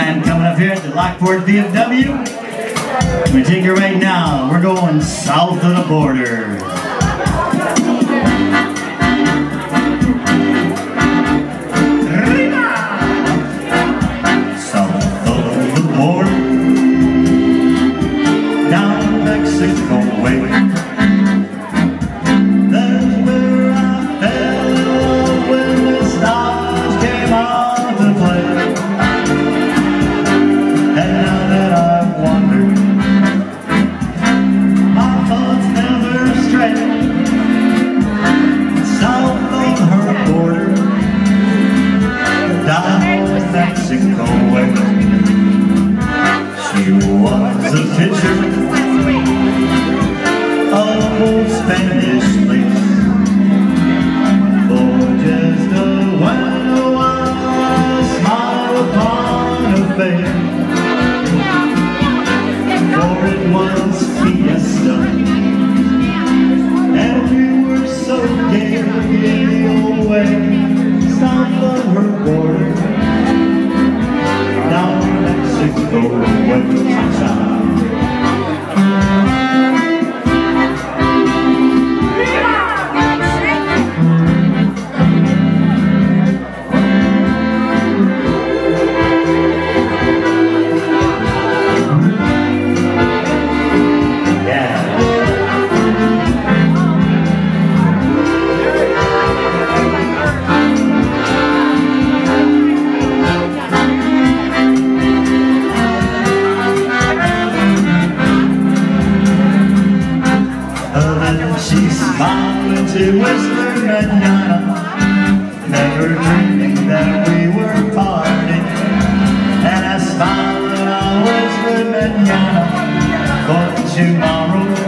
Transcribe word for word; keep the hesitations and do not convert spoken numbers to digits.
time coming up here at the Lockport V F W. We take you right now. We're going south of the border. South of the border, down Mexico way. That's where I fell in love when the stars came out to play. And now that I've wandered, my thoughts never stray. South of her border, down Mexico way. She was a picture of old Spanish lace. For just a while I smile upon her face. For it was fiesta, and we were so gay in the old way. South of her border, down Mexico way. She smiled and she whispered mañana, never dreaming that we were parting. And I smiled and I whispered mañana, for tomorrow